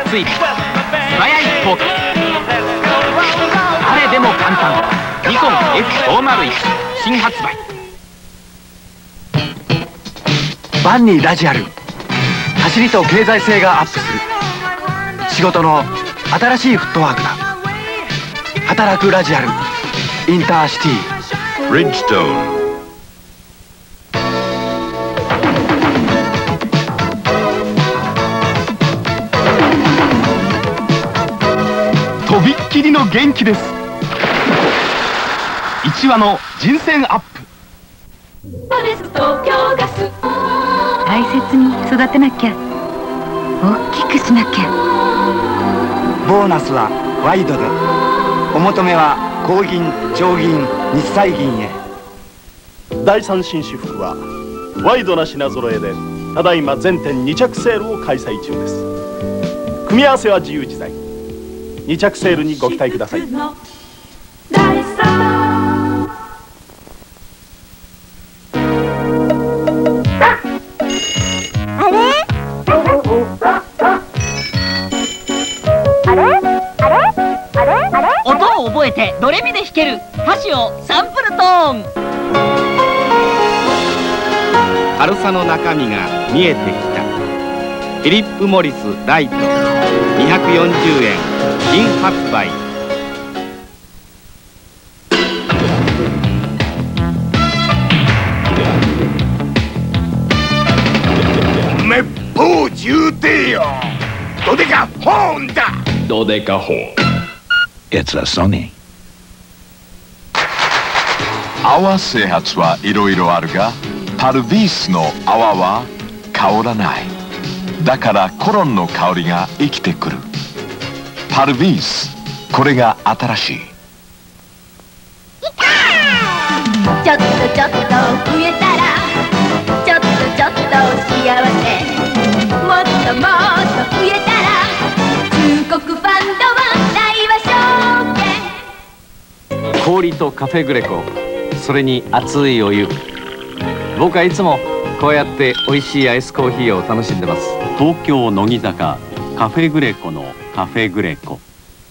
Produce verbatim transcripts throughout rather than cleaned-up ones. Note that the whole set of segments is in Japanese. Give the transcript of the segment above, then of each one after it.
ツイル素早いスポーツ、誰でも簡単ニコン エフごーまるいち 新発売。 バンニーラジアル、走りと経済性がアップする。仕事の新しいフットワークだ。働くラジアルインターシティブリッジストーン。 とびっきりの元気です。いちわの人選アップ。 大切に育てなきゃ、大きくしなきゃ。 ボーナスはワイドで、お求めは高銀、長銀、日彩銀へ。 第三紳士服はワイドな品揃えでただいま全店に着セールを開催中です。組み合わせは自由自在。に着セールにご期待ください。 音を覚えてドレミで弾けるカシオサンプルトーン。 軽さの中身が見えてきた。フィリップ・モリスライトにひゃくよんじゅうえん新発売。 めっぽう重低よ。ドデカホーンだ。ドデカホーン。It's a Sony。泡整髪はいろいろあるが、パルビースの泡は香らない。だからコロンの香りが生きてくる。パルビース、これが新しい。 ちょっとちょっと増えたら、ちょっとちょっと幸せ。もっともっと増えたら、中国ファンドは大和証券。 氷とカフェグレコ、それに熱いお湯。僕はいつもこうやって美味しいアイスコーヒーを楽しんでます。 東京乃木坂カフェグレコのカフェグレコ。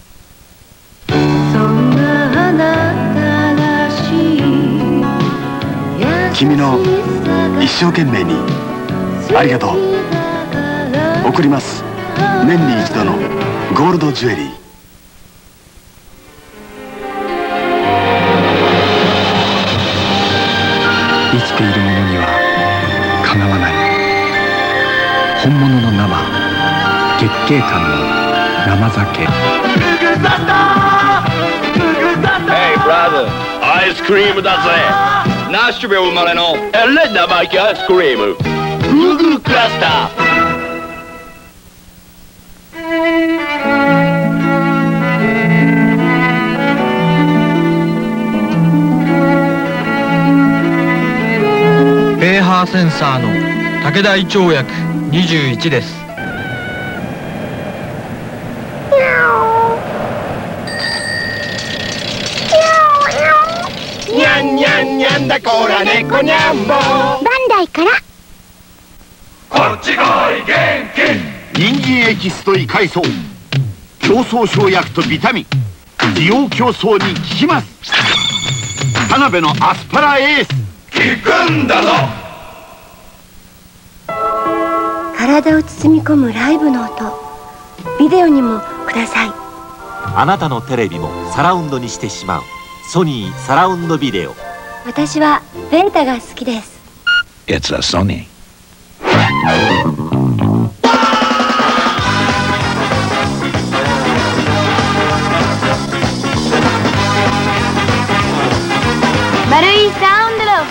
君の一生懸命にありがとう。贈ります。年に一度のゴールドジュエリー。生きている者にはかなわない本物の生、月桂冠の生酒。 Hey brother、アイスクリームだぜ。ナッシュビル生まれのエレナマイキアイスクリーム、フグクラスター。 ペーハーセンサーの武田胃腸薬にじゅういちです。 にゃんにゃんにゃんだこら猫にゃんぼ。バンダイからこっち来い元気。人参エキスと胃潰瘍、競争生薬とビタミン、滋養競争に効きます。田辺のアスパラエース、効くんだぞ。 体を包み込むライブの音、ビデオにもください。 あなたのテレビもサラウンドにしてしまうソニーサラウンドビデオ。 私はベンタが好きです。 It's a Sony。 丸いサウンドロ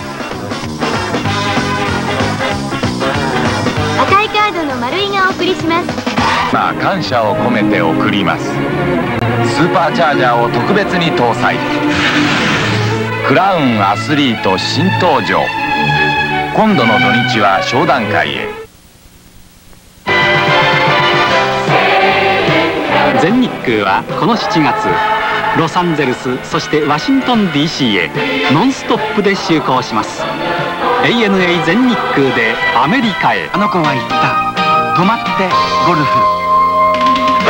ー。赤いカードの丸いがお送りします。 まあ感謝を込めて送ります。スーパーチャージャーを特別に搭載。クラウンアスリート新登場。今度の土日は商談会へ。 全日空はこのしちがつロサンゼルス、そしてワシントン ディーシー へノンストップで就航します。 エーエヌエー 全日空でアメリカへ。 あの子は言った。泊まってゴルフ。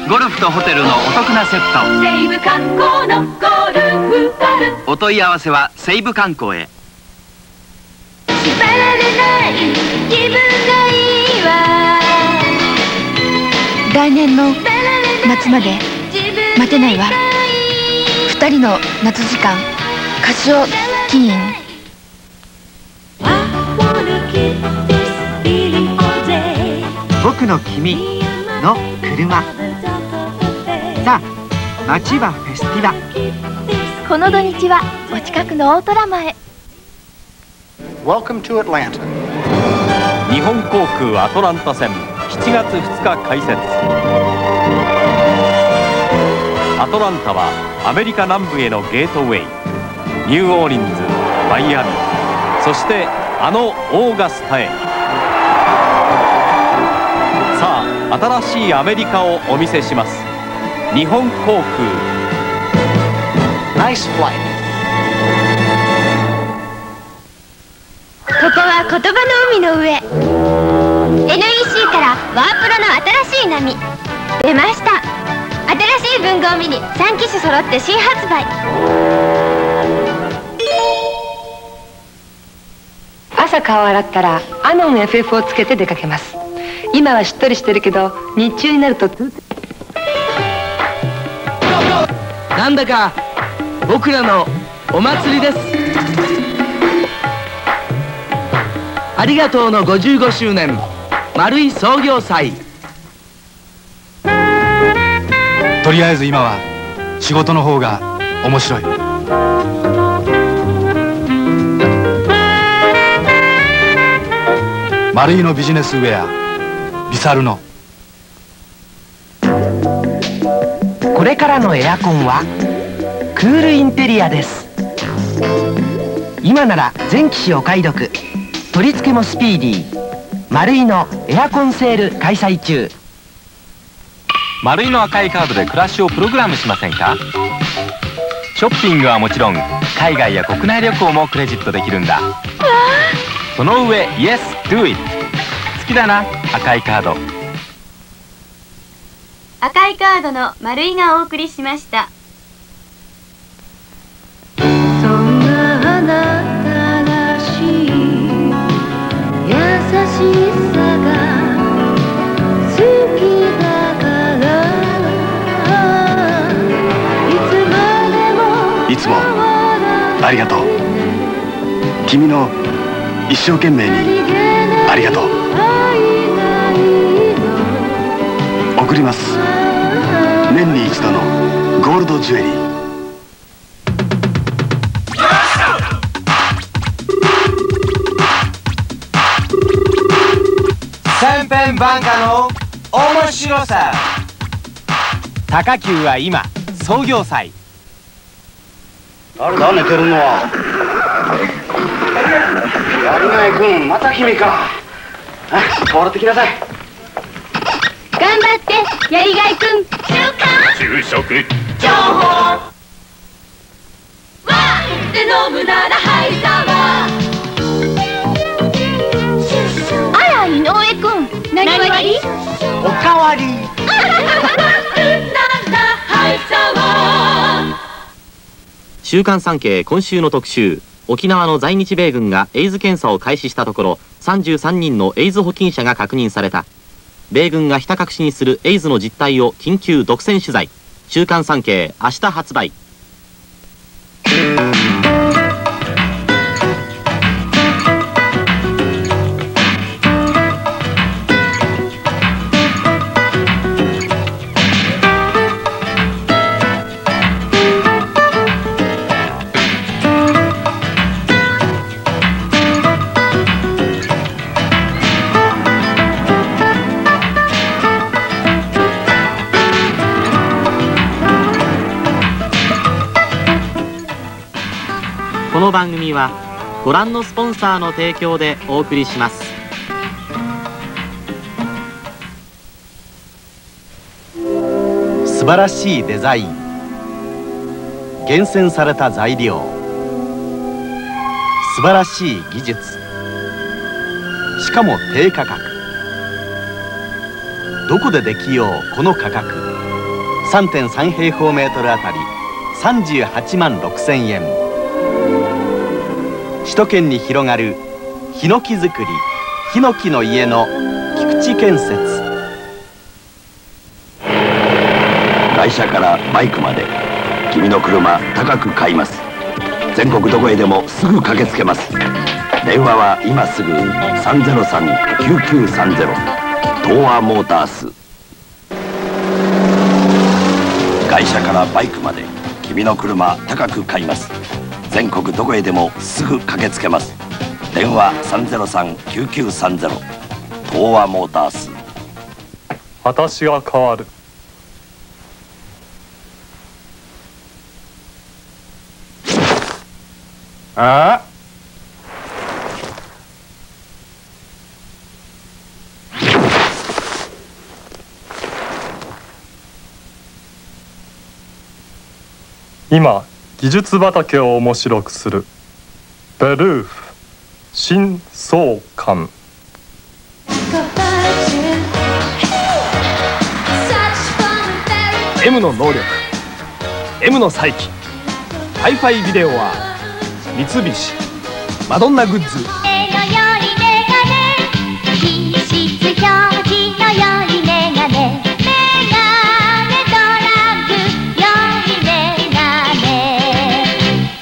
ゴルフとホテルのお得なセット。 西武観光のゴルフバル。 お問い合わせは西武観光へ。 縛られない気分がいいわ。 来年の夏まで待てないわ。二人の夏時間、カシオキーン。 僕の君の車。さあ、街はフェスティバ。 この土日はお近くの大トラマへ。 Welcome to Atlanta。 日本航空アトランタ線しちがつふつか開設。アトランタはアメリカ南部へのゲートウェイ。ニューオーリンズ、マイアミ、そしてあのオーガスタへ。さあ、新しいアメリカをお見せします。日本航空。 ナイスフライト。 ここは言葉の海の上。 エヌイーシー からワープロの新しい波出ました。新しい文豪ミニさん機種揃って新発売。 朝顔洗ったらアノン エフエフ をつけて出かけます。今はしっとりしてるけど日中になるとなんだか僕らのお祭りです。ありがとうのごじゅうごしゅうねん丸い創業祭。 とりあえず今は仕事の方が面白い。丸いのビジネスウェア、ビサルの。 これからのエアコンはクールインテリアです。今なら全機種お買い得、取り付けもスピーディー。丸いのエアコンセール開催中。 丸いの赤いカードで暮らしをプログラムしませんか？ショッピングはもちろん海外や国内旅行もクレジットできるんだ。その上 Yes, do it。 好きだな、赤いカード。 赤いカードの丸いがお送りしました。 そんなあなたらしい優しさが好きだからいつまでもいつもありがとう。君の一生懸命にありがとう。贈ります。年に一度のゴールドジュエリー。 千変万化の面白さ。 高級は今創業祭。 誰だ寝てるのは。やりがい君、また君か。笑ってきなさい。 頑張ってやりがいくん。 昼食情報わーって飲むならハイサワー。あら井上くん、何割り？ おかわり。 週刊産経今週の特集。沖縄の在日米軍がエイズ検査を開始したところさんじゅうさんにんのエイズ保菌者が確認された。米軍がひた隠しにするエイズの実態を緊急独占取材。週刊産経明日発売。この番組はご覧のスポンサーの提供でお送りします。 素晴らしいデザイン、厳選された材料、素晴らしい技術、しかも低価格。どこでできようこの価格。 さんてんさん 平方メートルあたりさんじゅうはちまんろくせんえん。首都圏に広がるヒノキ作り、ヒノキの家の菊池建設。 会社からバイクまで君の車高く買います。全国どこへでもすぐ駆けつけます。電話は今すぐさんゼロさん きゅうきゅうさんゼロ東和モータース。会社からバイクまで君の車高く買います。全国どこへでもすぐ駆けつけます。電話さんゼロさん きゅうきゅうさんゼロ東和モータース。 私が変わる。ああ、今技術畑を面白くするベルーフ新相関。 M の能力、 M の再起、ハイファイビデオは三菱マドンナグッズ。 絵のよりメガネ、品質表示のよりメガネ、メガネドラッグよりメガネ。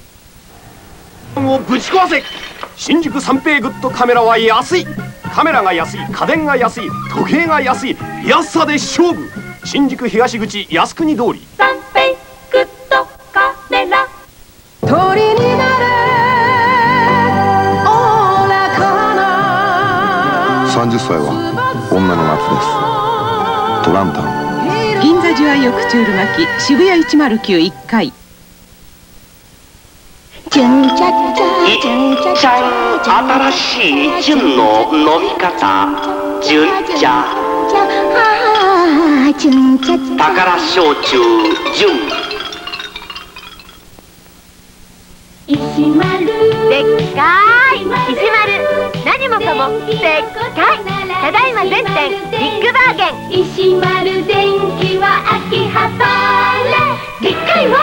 をぶち壊せ。新宿三平グッドカメラは安い。カメラが安い、家電が安い、時計が安い、安さで勝負。新宿東口靖国通り。 三平グッドカメラ。鳥になれおおらかな。 さんじゅっさいは女の夏です。トランタン。 銀座ジュアイオクチュール巻き渋谷いちまるきゅういっかい。 新しい純の飲み方、純茶。宝焼酎純。 石丸でっかい石丸、何もかもでっかい。ただいま全店ビッグバーゲン。石丸電気は秋葉原でっかいわ。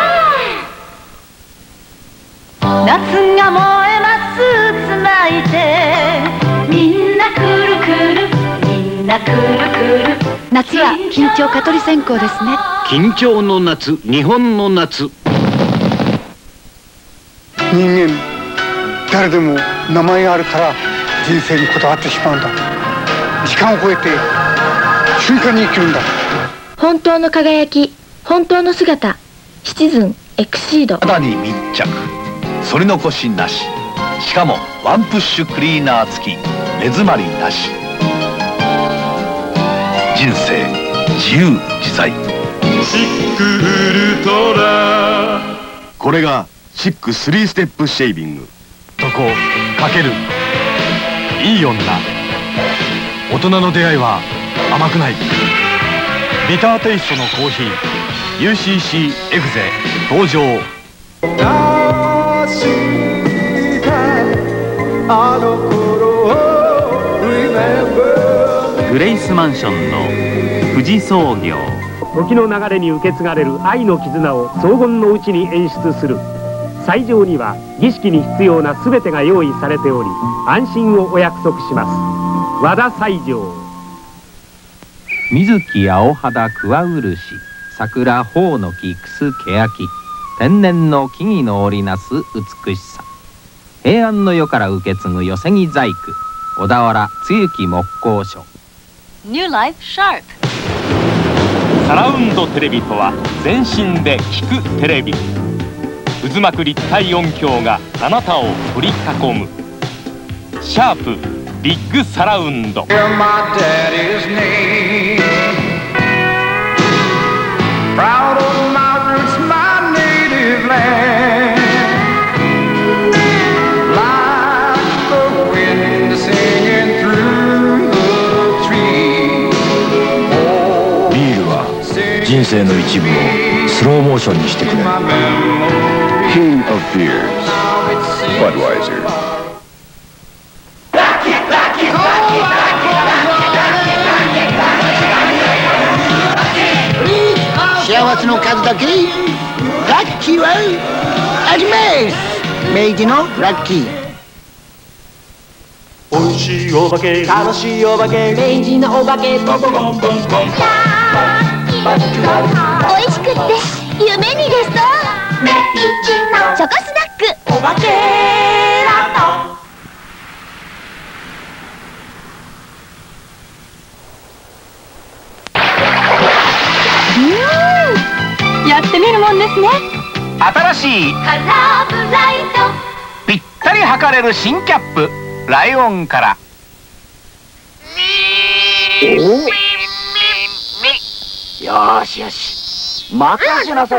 夏が燃えますつないで、みんなくるくる、みんなくるくる。 夏は緊張蚊取り線香ですね。 緊張の夏、日本の夏。 人間誰でも名前があるから人生にこだわってしまうんだ。時間を超えて瞬間に生きるんだ。 本当の輝き、本当の姿、シチズンエクシード。 肌に密着、反り残しなし、しかもワンプッシュクリーナー付き、目詰まりなし。人生自由自在。シックウルトラ。 これがシックスリーステップシェービング。 男かけるいい女。大人の出会いは甘くない。ビターテイストのコーヒー ユーシーシー エグゼ登場。 グレイスマンションの富士創業。 時の流れに受け継がれる愛の絆を荘厳のうちに演出する。斎場には儀式に必要な全てが用意されており、安心をお約束します。和田斎場。 水木青肌桑漆、桜頬の木くすけやき、天然の木々の織りなす美しさ。平安の世から受け継ぐ寄木細工、小田原露木木工所。 ニューライフシャープ。 サラウンドテレビとは全身で聞くテレビ。渦巻く立体音響があなたを取り囲む。シャープビッグサラウンド。 人生の一部をスローモーションにしてくれ。 King of Beers Budweiser。 シ回すの数だけラッキーはあります。明治のラッキー。 おいしいお化け楽しいお化け明治のお化けボンボンボンボンボン。おいしくって夢に出そう。明治のチョコスナックお化けランド。 やってみるもんですね。 新しいカラーブライトぴったり測れる新キャップライオンから。 およーしよし任せなさいって。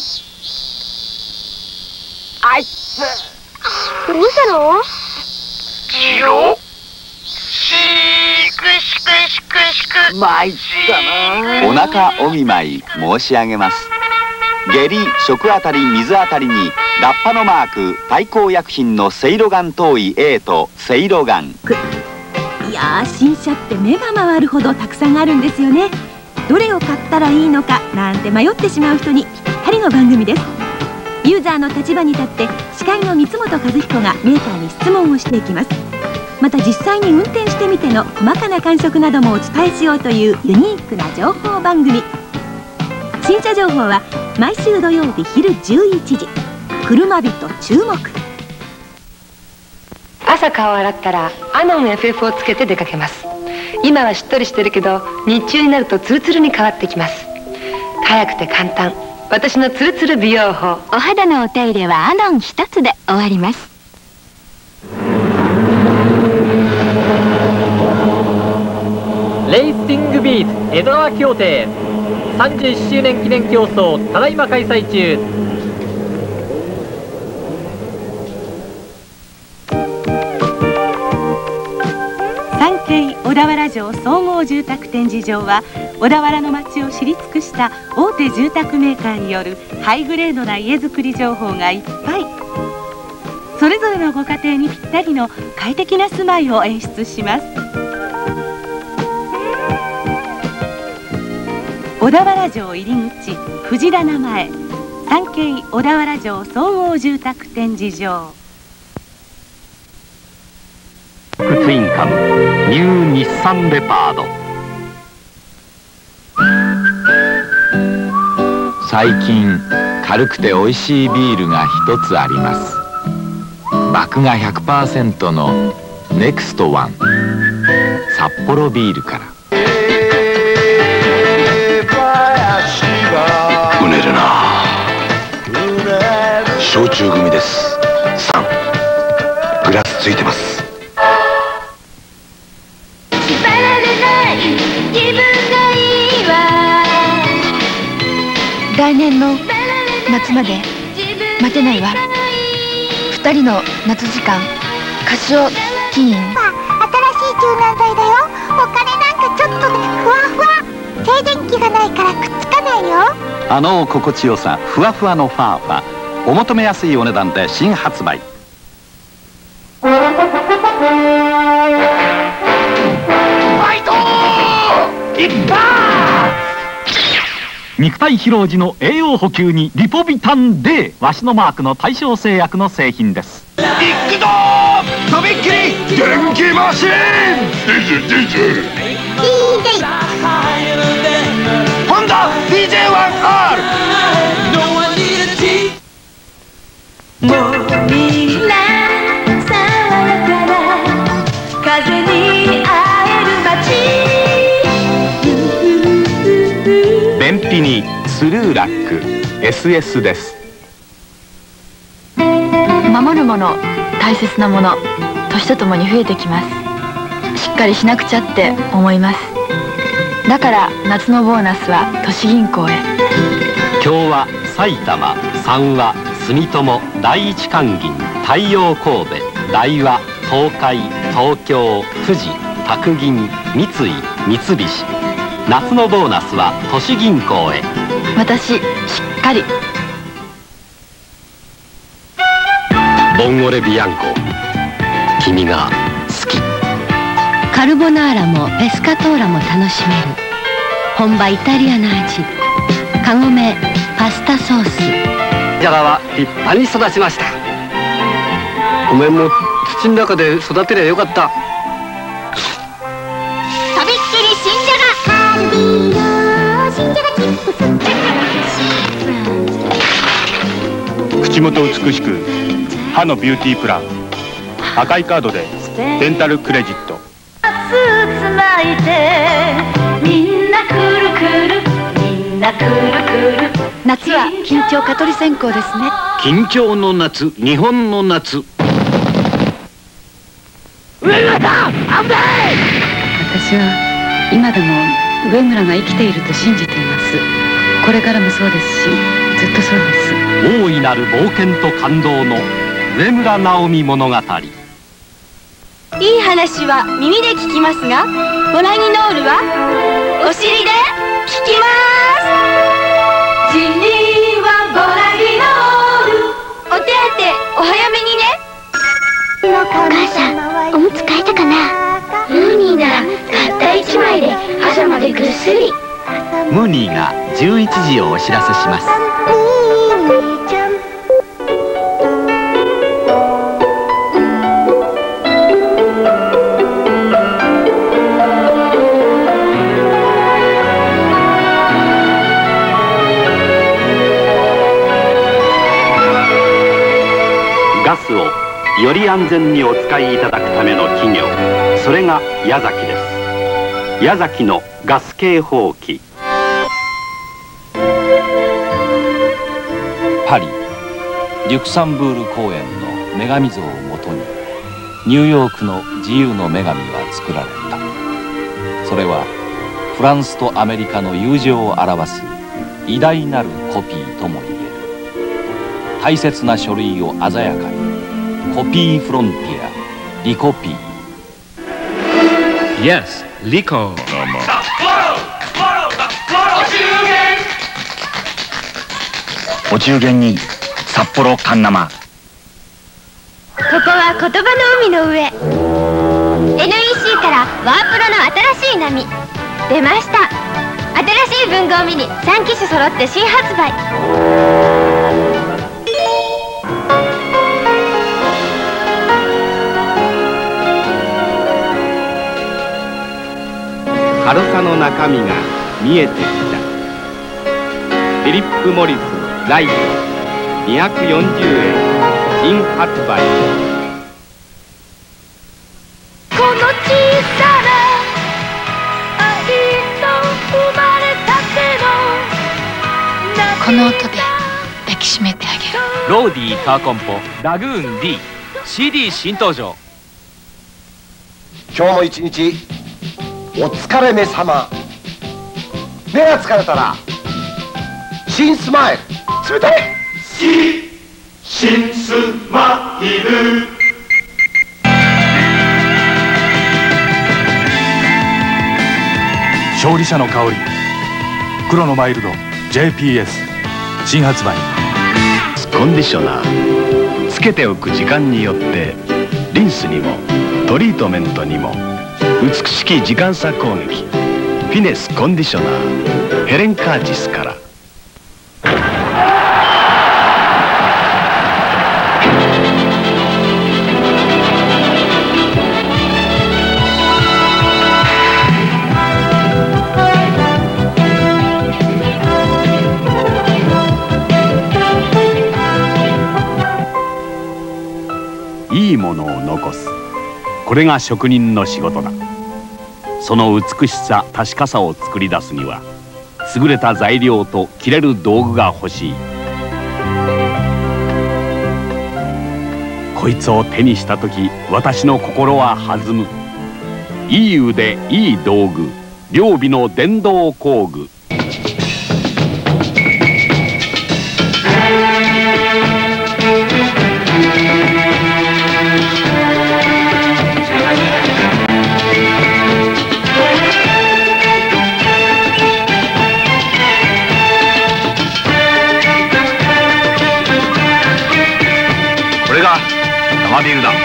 あいつどうしたの？ ジロシクシクシクシク参ったな。 お腹お見舞い申し上げます。下痢、食あたり、水あたりにラッパのマーク、対抗薬品のセイロガン糖衣 A とセイロガン。 いやー、新車って目が回るほどたくさんあるんですよね。どれを買ったらいいのかなんて迷ってしまう人にぴったりの番組です。ユーザーの立場に立って司会の三本和彦がメーカーに質問をしていきます。また実際に運転してみての細かな感触などもお伝えしようというユニークな情報番組。新車情報は毎週土曜日昼じゅういちじ。車人注目。 朝顔を洗ったらアノン エフエフ をつけて出かけます。今はしっとりしてるけど日中になるとツルツルに変わってきます。早くて簡単、私のツルツル美容法。 お肌のお手入れはアノン一つで終わります。 レーシングビーズ江戸川協定さんじゅういっしゅうねん記念競争ただいま開催中。 三景小田原城総合住宅展示場は小田原の街を知り尽くした大手住宅メーカーによるハイグレードな家づくり情報がいっぱい。それぞれのご家庭にぴったりの快適な住まいを演出します。小田原城入り口藤棚前、三景小田原城総合住宅展示場。 ツインカムニュー日産レパード。 最近軽くて美味しいビールが一つあります。麦芽 ひゃくパーセント のネクストワン札幌ビールから。 うねるな。焼酎組です。さんグラスついてます。 縛られない自分がいいわ。 来年の夏まで待てないわ。二人の夏時間カシオティーン。新しい柔軟剤だよ。お金なんかちょっとでふわふわ。静電気がないからくっつかないよ。 あの心地よさふわふわのファーファ、お求めやすいお値段で新発売。 ファイト一発。 肉体疲労時の栄養補給にリポビタン D、 わしのマークの大正製薬の製品です。 いくぞー、とびっきり電気マシン。ディジェディジェホンダ ディージェーワンアール。 もうみんな爽やかな風に会える街。 便秘にスルーラック エスエス です。 守るもの、大切なもの、年とともに増えてきます。しっかりしなくちゃって思います。だから夏のボーナスは都市銀行へ。 今日は埼玉、三和、住友、第一関銀、太陽神戸、大和、東海、東京、富士、宅銀、三井、三菱。夏のボーナスは都市銀行へ。 私しっかり。 ボンゴレビアンコ、君が好き。 カルボナーラもペスカトーラも楽しめる本場イタリアの味。 カゴメパスタソース。 じゃがは立派に育ちました。お前も土の中で育てりゃよかった。 とびっきり新じゃが。カルビーの新じゃがチップス。 口元美しく歯のビューティープラン。赤いカードでデンタルクレジット。 つつないでみんなくるくるみんなくるくる。 夏は緊張蚊取り線香ですね。 緊張の夏、日本の夏。 上村さん、危ない！ 私は今でも上村が生きていると信じています。これからもそうですし、ずっとそうです。 大いなる冒険と感動の上村直美物語。 いい話は耳で聞きますが、ボラギノールはお尻で聞きます。ジニーはボラギノール。お手当お早めにね。お母さん、おむつ替えたかな。ムーニーならたった一枚で朝までぐっすり。 ムーニーがじゅういちじをお知らせします。 ガスをより安全にお使いいただくための企業、それが矢崎です。矢崎のガス警報器。 パリリュクサンブール公園の女神像をもとにニューヨークの自由の女神は作られた。それはフランスとアメリカの友情を表す偉大なるコピーとも言える。大切な書類を鮮やかに。コピーフロンティア、リコピー。 Yes、リコ。 お中元に札幌カンナマ。 ここは言葉の海の上。 エヌイーシー からワープロの新しい波出ました。新しい文豪ミニさん機種揃って新発売。 軽さの中身が見えてきた。フィリップ・モリスライトにひゃくよんじゅうえん新発売。 この小さな愛の生まれたてのこの音で抱きしめてあげる。 ローディーカーコンポラグーン ディーシーディー 新登場。 今日も一日お疲れ目様。目が疲れたら新スマイル。冷たい新新スマイル。 勝利者の香り黒のマイルド ジェーピーエス 新発売。 コンディショナーつけておく時間によってリンスにもトリートメントにも美しき時間差攻撃。フィネスコンディショナーヘレン・カーチスから。 いいものを残す。これが職人の仕事だ。その美しさ確かさを作り出すには優れた材料と切れる道具が欲しい。こいつを手にした時私の心は弾む。いい腕いい道具、両備の電動工具。 これが生ビールだ。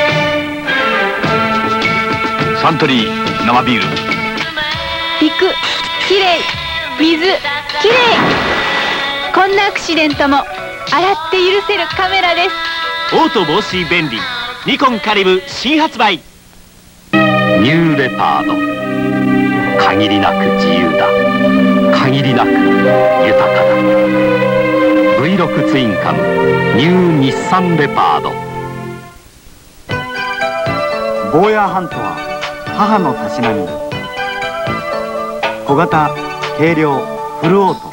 サントリー生ビール。 陸、きれい、水、きれい。 こんなアクシデントも洗って許せるカメラです。 オート防水便利ニコンカリブ新発売。 ニューレパード、限りなく自由だ、限りなく豊かだ。 ブイろく ツインカムニュー日産レパード。 ゴーヤーハントは母のたしなみ。小型軽量フルオート。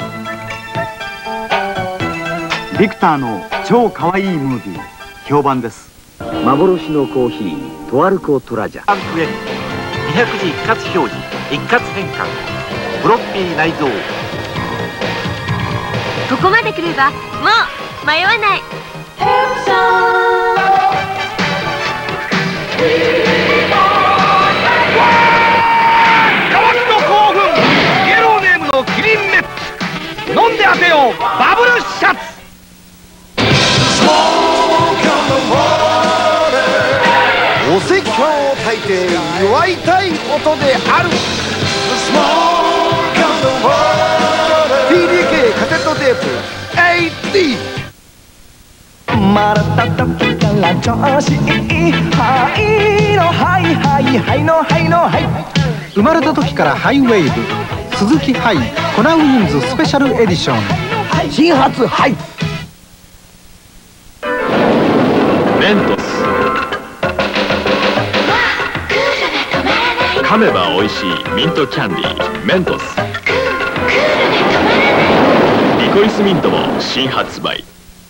ビクターの超かわいいムービー評判です。 幻のコーヒートワルコトラジャ。 ランク エヌにひゃくじ一括表示一括変換フロッピー内蔵。 ここまで来ればもう迷わない。 乾きの興奮イエローネームのキリンメッツ飲んで当てようバブルシャツ。 お説教を焚いて祝いたい音である。 ティーディーケー カセットテープ エーディー。 生まれた時から調子いいはいのはいはいはいのはいのはい。 生まれた時からハイウェーブ鈴木ハイコナウィンズスペシャルエディション新発ハイ。 メントス、噛めば美味しいミントキャンディーメントス。リコリスミントも新発売。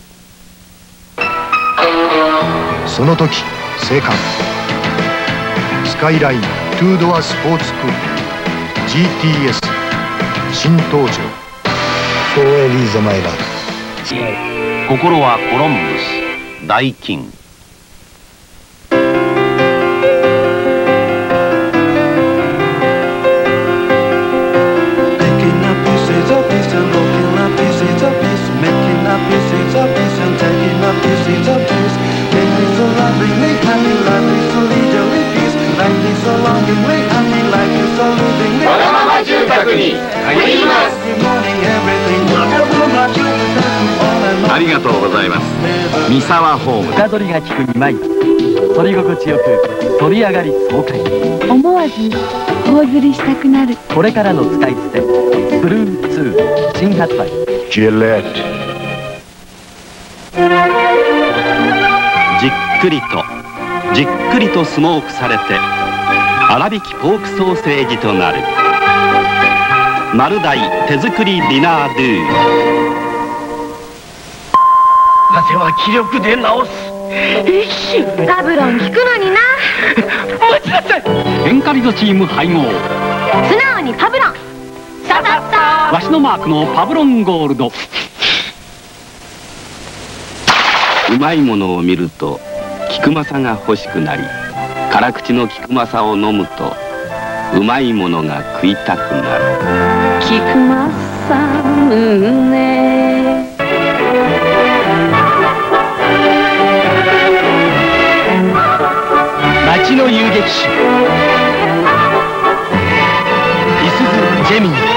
その時生還スカイライントゥードアスポーツクール ジーティーエス 新登場。フォーエリーザマイラー。 心はコロンブス大金。 わがまま住宅に限ります。 ありがとうございます。三沢ホーム。 深取りが効くにまい、取り心地よく取り上がり爽快。 思わず頬ずりしたくなる。 これからの使い捨てブルーツー新発売。 ジレット。 じっくりとじっくりとスモークされて粗挽きポークソーセージとなる丸大手作りディナードゥ。 汗は気力で治す。 パブロン効くのにな。 待ちなさい。 エンカリドチーム配合。 素直にパブロン。ささっさ。 わしのマークのパブロンゴールド。 うまいものを見ると菊正が欲しくなり、辛口の菊正を飲むとうまいものが食いたくなる。 菊正胸。 街の遊撃手いすゞジェミニ。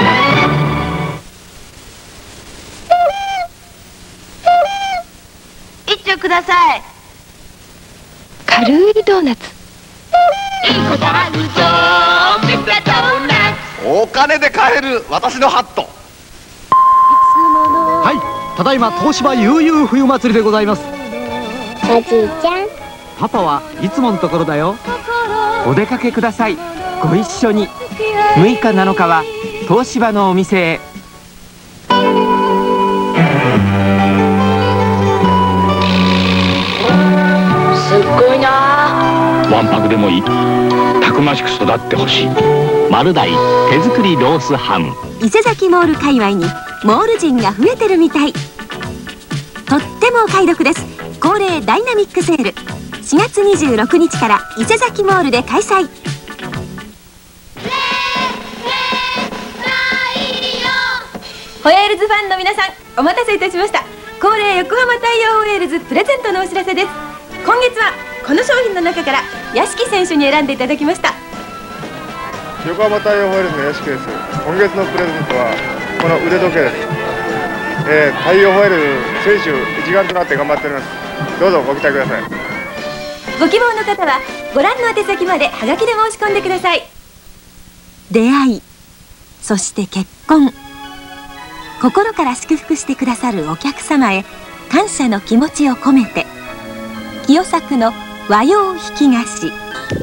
一丁ください。 軽いドーナツ。 お金で買える私のハット。 はい、ただいま東芝悠々冬祭りでございます。 おじいちゃん、 パパはいつものところだよ。 お出かけください。ご一緒に。むいかなのかは東芝のお店へ。 すっごいな。 わんぱくでもいい。たくましく育ってほしい。 丸大手作りロースハム。 伊勢崎モール界隈にモール人が増えてるみたい。とってもお買い得です。恒例ダイナミックセールしがつにじゅうろくにちから伊勢崎モールで開催。ホエールズファンの皆さん、お待たせいたしました。恒例横浜太陽ホエールズプレゼントのお知らせです。今月はこの商品の中から屋敷選手に選んでいただきました。 横浜太陽ホエールズの屋敷です。今月のプレゼントはこの腕時計です。 えー、太陽ホエール選手一丸となって頑張っております。どうぞご期待ください。 ご希望の方はご覧の宛先までハガキで申し込んでください。出会い、そして結婚、心から祝福してくださるお客様へ感謝の気持ちを込めて、清作の和洋引き菓子。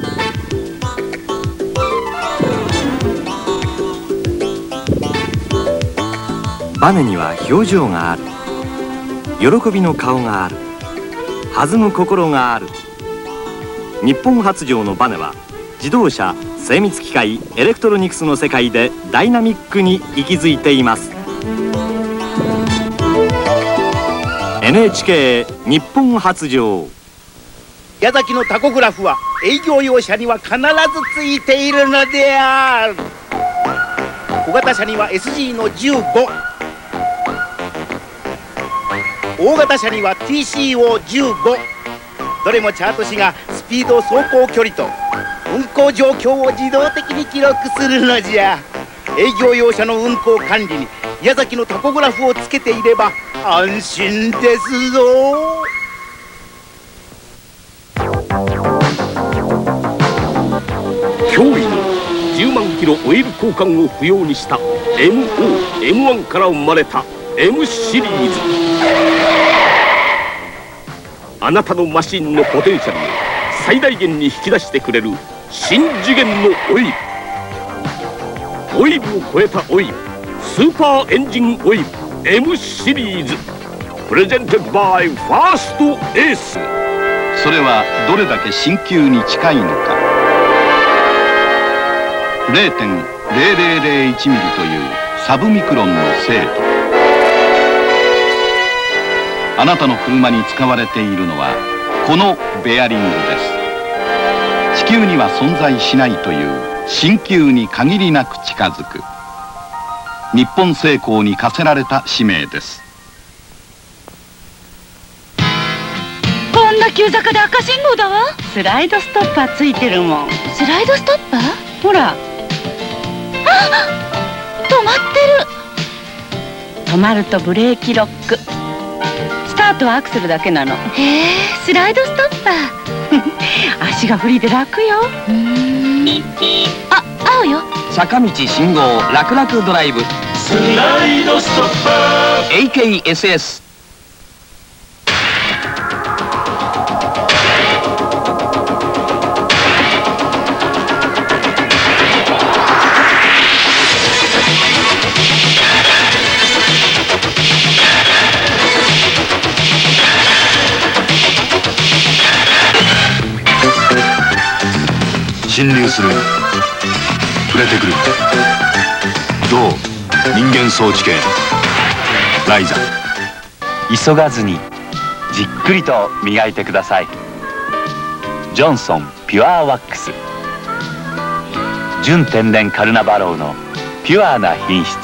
バネには表情がある、喜びの顔がある、弾む心がある。日本発祥のバネは自動車、精密機械、エレクトロニクスの世界でダイナミックに息づいています。 エヌエイチケー 日本発祥。 矢崎のタコグラフは営業用車には必ずついているのである。小型車には エスジー のじゅうご、大型車には ティーシーオーじゅうご。どれもチャート紙がスピード、走行距離と運行状況を自動的に記録するのじゃ。営業用車の運行管理に矢崎のタコグラフをつけていれば安心ですぞ。 驚異のじゅうまんキロオイル交換を不要にした エムオー、エムワン から生まれた エム シリーズ。あなたのマシンのポテンシャルを最大限に引き出してくれる新次元のオイル。オイルを超えたオイル、スーパーエンジンオイル エム シリーズ。プレゼンテッドバイファーストエース。 それはどれだけ新旧に近いのか。 ゼロてんゼロゼロゼロいち ミリというサブミクロンの精度。あなたの車に使われているのはこのベアリングです。地球には存在しないという新旧に限りなく近づく日本製鋼に課せられた使命です。 こんな急坂で赤信号だわ。スライドストッパーついてるもん。スライドストッパー？ほら。あ、止まってる。止まるとブレーキロック。スタートはアクセルだけなの。へえ、スライドストッパー。足がフリーで楽よ。うーん。あ、青よ。 坂道信号楽々ドライブ。 スライドストッパーエーケーエスエス。 侵入する。触れてくる。どう人間装置系ライザ。 急がずにじっくりと磨いてください。ジョンソンピュアワックス。純天然カルナバローのピュアな品質。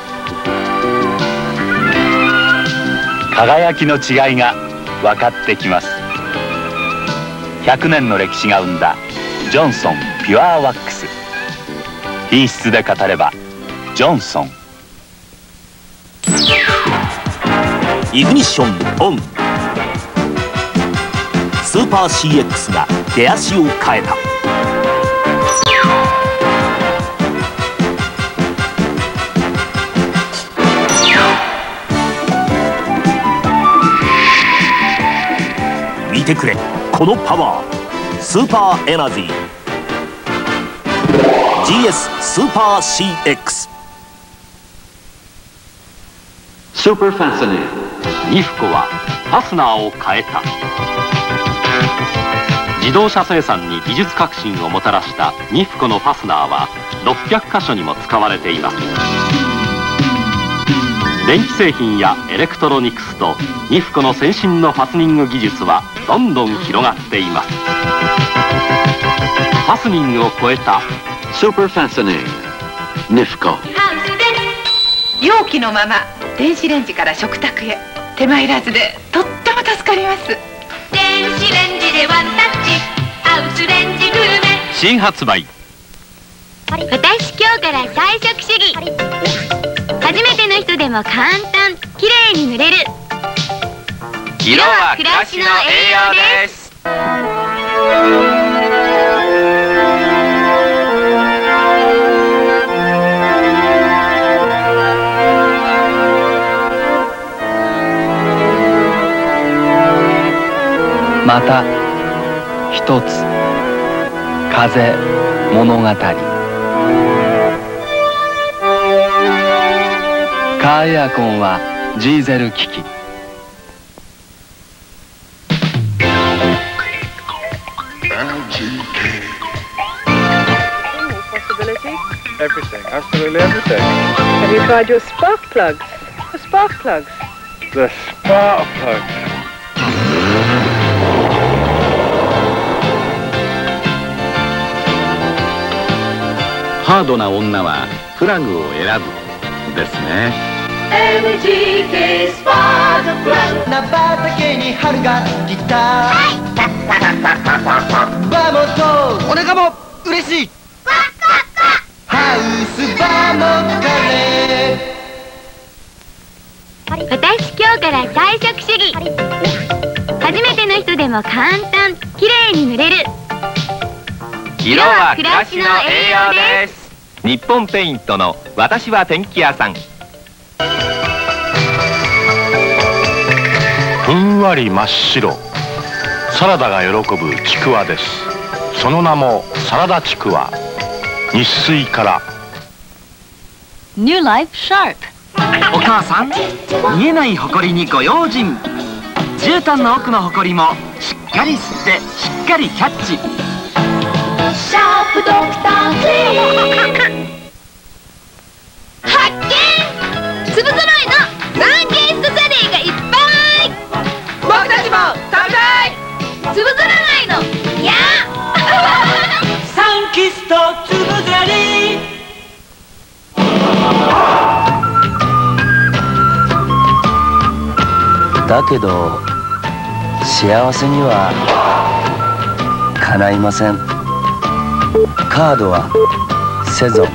輝きの違いが分かってきます。ひゃくねんの歴史が生んだジョンソンピュアワックス。品質で語ればジョンソン。 イグニッションオン。スーパー シーエックス が出足を変えた。見てくれこのパワー。スーパーエナジー ジーエス スーパー シーエックス。 スーパーファスナー。ニフコはファスナーを変えた。自動車生産に技術革新をもたらしたニフコのファスナーはろっぴゃくかしょにも使われています。電気製品やエレクトロニクスとニフコの先進のファスニング技術はどんどん広がっています。ファスニングを超えたスーパーファスナーニフコ。 容器のまま電子レンジから食卓へ。手間いらずでとっても助かります。電子レンジでワンタッチハウスレンジグルメ。 新発売。 私今日から菜食主義。初めての人でも簡単綺麗に塗れる。 色は暮らしの栄養です。 また一つ風物語。カーエアコンはジーゼル機器。 Everything, absolutely everything. Have you tried your spark plugs? The spark plugs. The spark plugs. ハードな女はプラグを選ぶですね。 エムジーケー スパークプラグ。 菜畑に春が来た。バモとお腹も嬉しい。ハウスバモカレー。私今日から菜食主義。初めての人でも簡単、綺麗に塗れる。 色は暮らしの栄養です。日本ペイントの私は天気屋さん。 ふんわり真っ白、サラダが喜ぶちくわです。その名もサラダちくわ。日水から New Life Sharp。 お母さん、見えないホコリにご用心。絨毯の奥のホコリもしっかり吸ってしっかりキャッチ。 シャープドクタークリーン。発見！粒揃いのサンケイストサレーがいっぱい。僕たちも食べたい。粒揃いのやサンキスト粒ゼリだけど幸せにはかないません。カードはセゾン。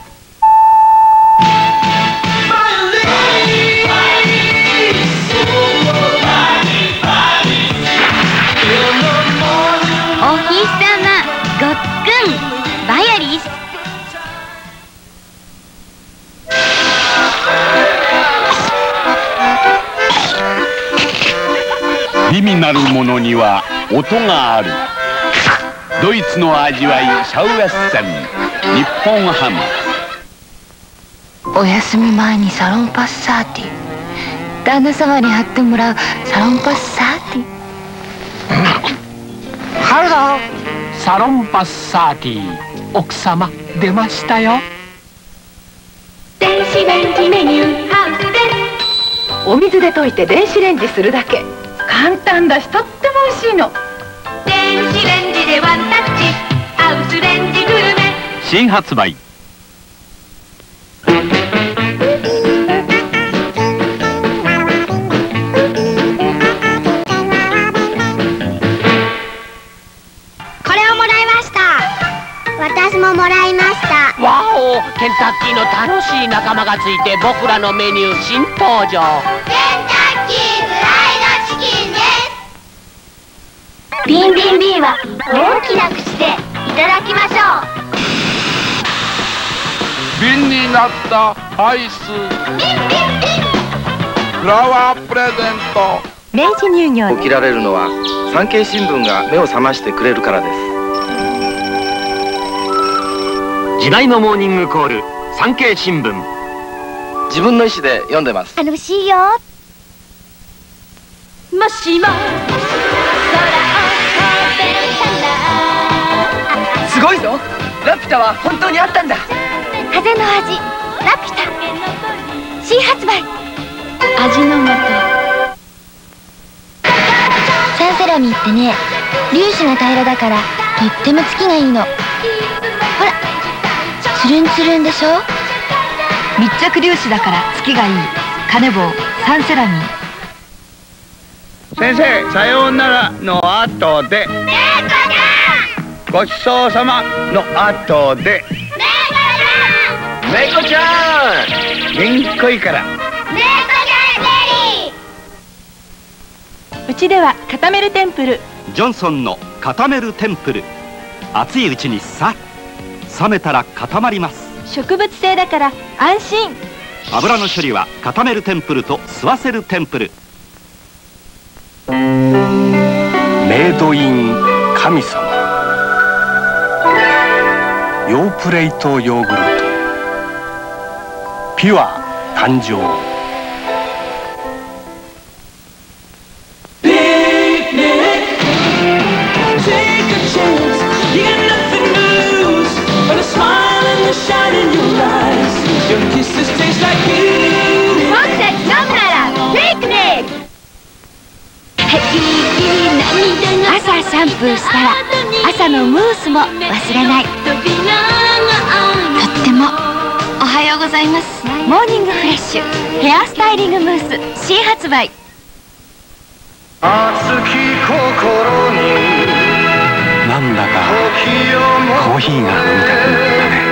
お日様ごっくんバイアリス。 美味なるものには音がある。ドイツの味わいシャウエッセン。日本ハム。 お休み前にサロンパスサーティー。旦那様に貼ってもらうサロンパスサーティー。 ハロー、サロンパスサーティー。奥様出ましたよ。 電子レンジメニューハウスです。お水で溶いて電子レンジするだけ。簡単だしとっても美味しいの。 電子レンジでワンタッチハウスレンジグルメ。 新発売。 これをもらいました。私ももらいました。 わお、ケンタッキーの楽しい仲間がついて僕らのメニュー新登場。 ケンタッキーフライドチキンです。ビンビンビンは大きな口でいただきましょう。 瓶になったアイス。フラワープレゼント。 明治乳業。 起きられるのは産経新聞が目を覚ましてくれるからです。 時代のモーニングコール、産経新聞。 自分の意思で読んでます。 楽しいよ。もしもすごいぞ。ラピュタは本当にあったんだ。 風の味ラピュタ新発売。味の素サンセラミってね、粒子が平らだからとってもつきがいいの。ほらつるんつるんでしょ。 密着粒子だからつきがいい。カネボウサンセラミー。 先生、さようならの後でごちそうさまの後でメイコちゃん元気こいから猫ちゃんちでは固めるテンプル。 ジョンソンの固めるテンプル。熱いうちにさっ、冷めたら固まります。 植物性だから安心。 油の処理は固めるテンプルと吸わせるテンプル。 メイドイン神様。ヨープレートヨーグルト。ピュア誕生。 朝シャンプーしたら朝のムースも忘れない。とってもおはようございます。モーニングフレッシュヘアスタイリングムース新発売。 なんだかコーヒーが飲みたくなったね。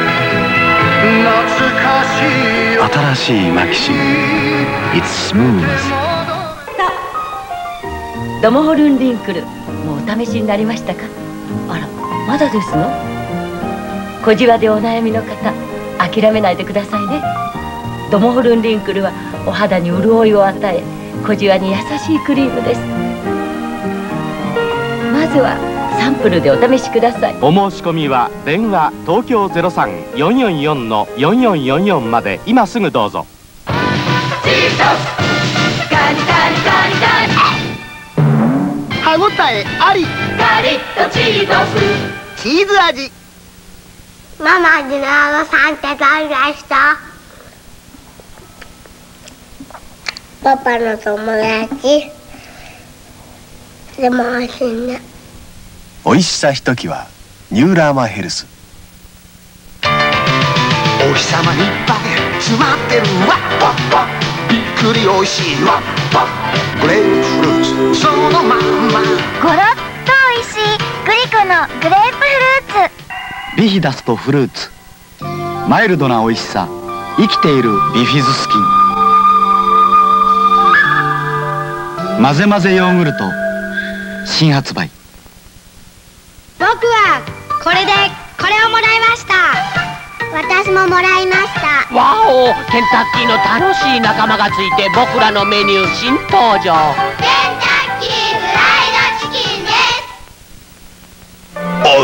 新しいマキシム It's smooth。 ドモホルンリンクル、もうお試しになりましたか？あら、まだですの？小じわでお悩みの方、諦めないでくださいね。ドモホルンリンクルはお肌に潤いを与え、小じわに優しいクリームです。まずはサンプルでお試しください。 お申し込みは電話東京 ゼロさん よんよんよん よんよんよんよん まで今すぐどうぞ。 歯ごたえあり。 ガリッとチートスチーズ味。 ママ、ジナードさんって誰でした？パパの友達。でも美味しいね。 美味しさひときわニューラーマヘルス。 お日様にバケ詰まってるわ。びっくりおいしいわ。グレープフルーツそのまんま。 ゴロッと美味しいグリコのグレープフルーツ。 ビヒダスとフルーツ。マイルドな美味しさ、生きているビフィズス菌。混ぜ混ぜヨーグルト新発売。 僕はこれでこれをもらいました。私ももらいました。 わお、ケンタッキーの楽しい仲間がついて僕らのメニュー新登場。ケンタッキーフライドチキンです。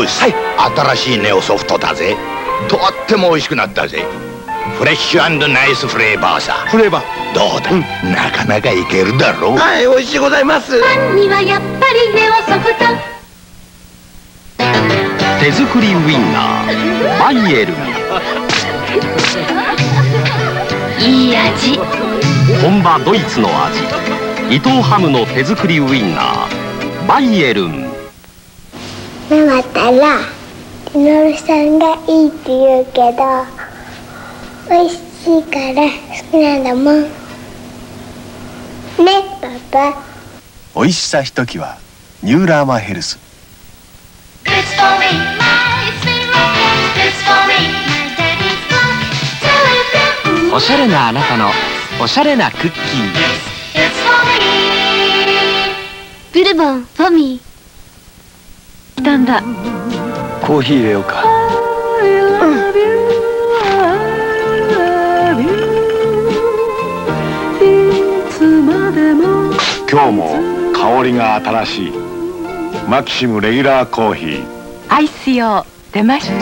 おい、はい、新しいネオソフトだぜ。とっても美味しくなったぜ。フレッシュ&ナイスフレーバーさ。フレーバーどうだ、うん、なかなかいけるだろう。はい、美味しいございます。 パンにはやっぱりネオソフト。 手作りウインナーバイエルン。 いい味。 本場ドイツの味、伊藤ハムの手作りウインナーバイエルン。 ママったらテノルさんがいいって言うけど美味しいから好きなんだもんね。パパ。 美味しさひときわニューラーマヘルス。 おしゃれなあなたのおしゃれなクッキー。 ブルボンフォミー。来たんだ。 コーヒー入れようか。 今日も香りが新しいマキシムレギュラーコーヒー。 アイス用出ました。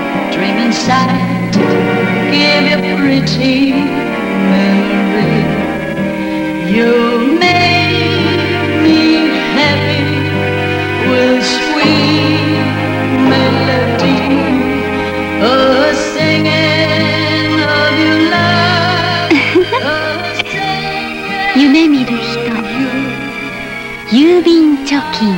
Give you pretty memory. You make me happy with sweet melody. A singing of your love. 夢見る人、郵便貯金。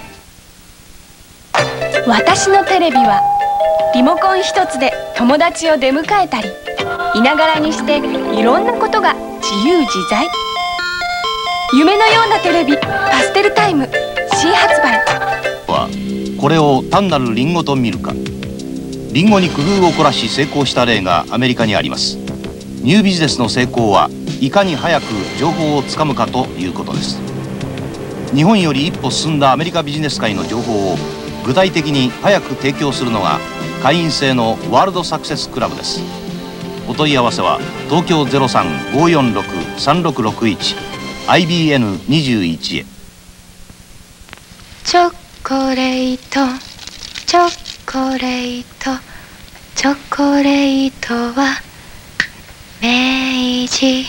私のテレビはリモコン一つで友達を出迎えたり、いながらにしていろんなことが自由自在。夢のようなテレビパステルタイム新発売。 はこれを単なるリンゴと見るか。リンゴに工夫を凝らし成功した例がアメリカにあります。ニュービジネスの成功はいかに早く情報をつかむかということです。 日本より一歩進んだアメリカビジネス界の情報を具体的に早く提供するのが会員制のワールドサクセスクラブです。お問い合わせは東京 ゼロさん ごーよんろく さんろくろくいち アイビーエヌにじゅういち へ。 チョコレートチョコレートチョコレートは明治。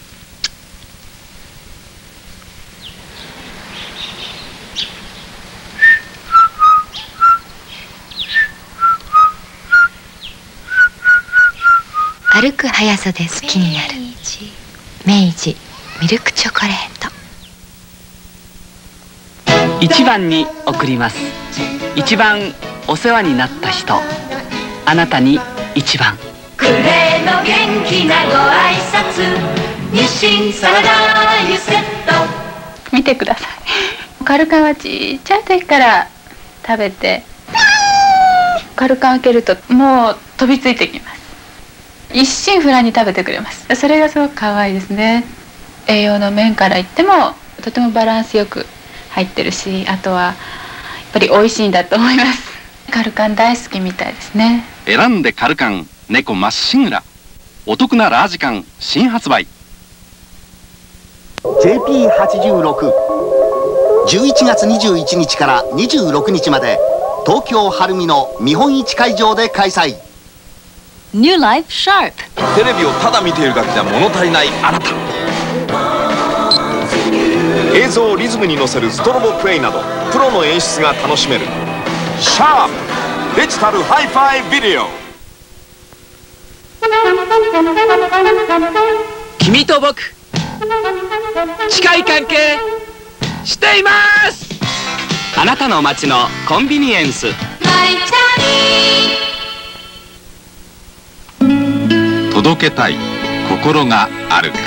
歩く速さで好きになる明治ミルクチョコレート。 一番に送ります。一番お世話になった人、あなたに一番。 暮れの元気なご挨拶、日清サラダ油セット。 見てください。カルカンはちっちゃい時から食べて、カルカン開けるともう飛びついてきます。一心不乱に食べてくれます。それがすごく可愛いですね。栄養の面から言ってもとてもバランスよく入ってるし、あとはやっぱり美味しいんだと思います。カルカン大好きみたいですね。 選んでカルカン猫まっしぐら、お得なラージ缶新発売。 ジェーピーはちじゅうろく じゅういちがつにじゅういちにちからにじゅうろくにちまで東京晴海の見本市会場で開催。 New Life Sharp。 テレビをただ見ているだけじゃ物足りないあなた。映像をリズムに乗せるストロボプレイなどプロの演出が楽しめるシャープデジタルハイファイビデオ。 君と僕、近い関係しています。あなたの街のコンビニエンス。 届けたい心があるから、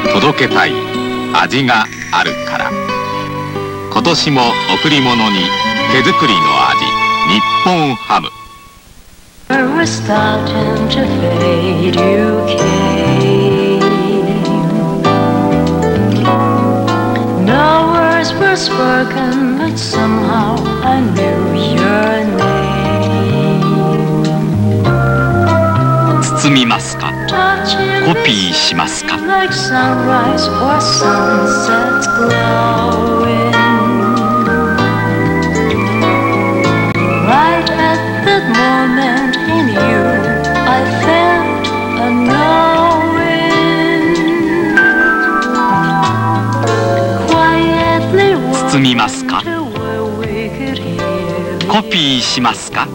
届けたい味があるから、今年も贈り物に手作りの味、日本ハム。包みますか、コピーしますか。包みますか、コピーしますか。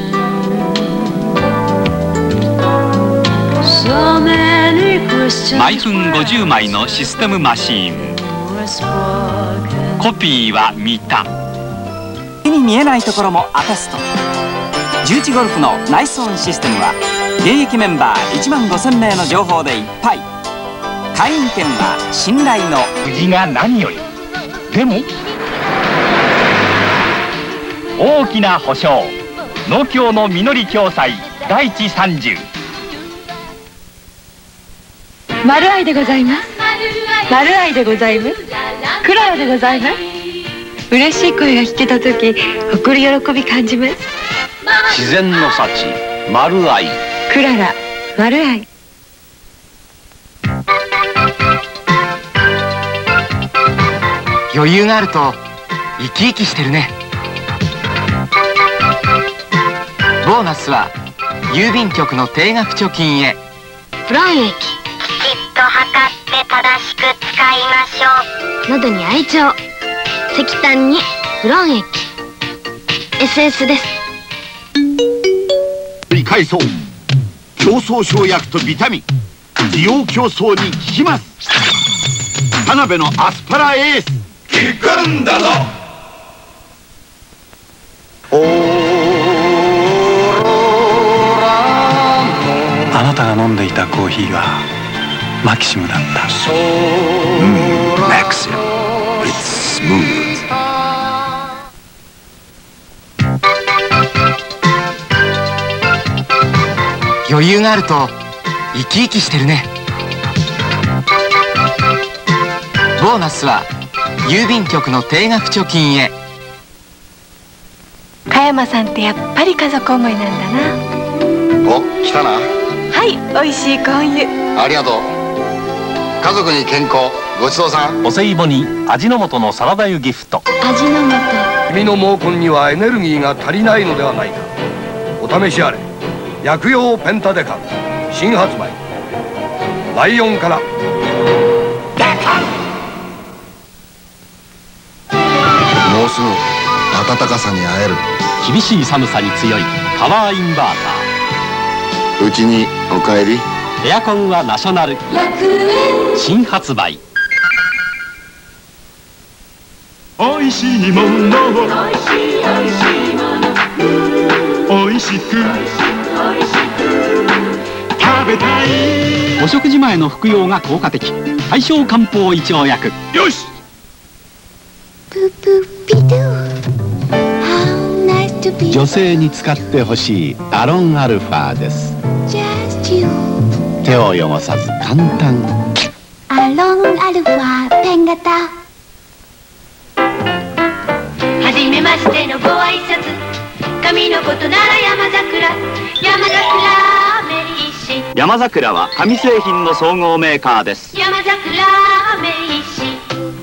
毎分ごじゅうまいのシステムマシーン。コピーは見た。 目に見えないところもアテスト。じゅういちゴルフのナイスオンシステムは現役メンバーいちまんごせんめいの情報でいっぱい。会員権は信頼の無事が何より。でも大きな保証、農協の実り共済第一三十。 丸愛でございます。丸愛でございます。クララでございます。嬉しい声が聞けた時、誇り喜び感じます。 自然の幸、丸愛。 クララ、丸愛。 余裕があると生き生きしてるね。ボーナスは郵便局の定額貯金へ。 ブラン液、測って正しく使いましょう。喉に愛情、石炭にブロン液 エスエス です。 海藻、競争生薬とビタミン、滋養競争に効きます。田辺のアスパラエース、効くんだぞ。 あなたが飲んでいたコーヒーはマキシムだった。うん、マキシム。It's smooth。 余裕があると生き生きしてるね。ボーナスは郵便局の定額貯金へ。 加山さんってやっぱり家族思いなんだな。 お、来たな。 はい、美味しいコーン油。 ありがとう。家族に健康、ごちそうさん。 お歳暮に味の素のサラダ油ギフト。 味の素。 君の毛根にはエネルギーが足りないのではないか。お試しあれ。薬用ペンタデカン新発売。ライオンから。 もうすぐ暖かさに会える。 厳しい寒さに強いパワーインバーター。うちにお帰り。 エアコンはナショナル新発売。 おいしいものをおいしく食べたい。 お食事前の服用が効果的。大正漢方胃腸薬。 よし。 女性に使ってほしいアロンアルファです。手を汚さず簡単。 アロンアルファペン型。はじめましてのご挨拶。髪のことなら山桜。山桜名刺。 山桜は紙製品の総合メーカーです。 山桜名刺。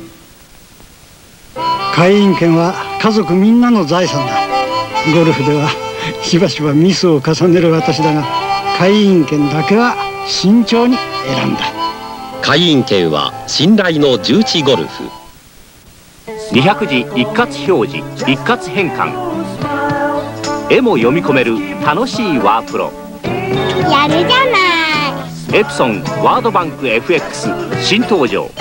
会員権は家族みんなの財産だ。ゴルフではしばしばミスを重ねる私だが、会員権だけは慎重に選んだ。 会員権は信頼の重地ゴルフ。 にひゃくじ一括表示、一括変換。絵も読み込める楽しいワープロ。 やるじゃない。 エプソンワードバンク エフエックス 新登場。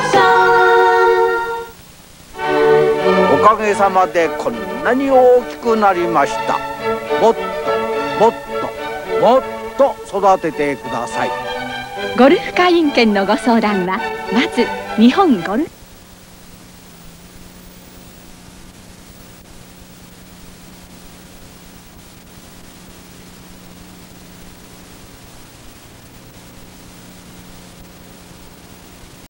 おかげさまでこんなに大きくなりました。もっともっともっと育ててください。 ゴルフ会員権のご相談はまず日本ゴルフ